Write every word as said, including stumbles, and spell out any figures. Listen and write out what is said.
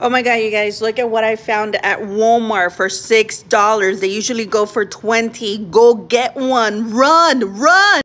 Oh my god, you guys, look at what I found at Walmart for six dollars. They usually go for twenty. Go get one. Run, run.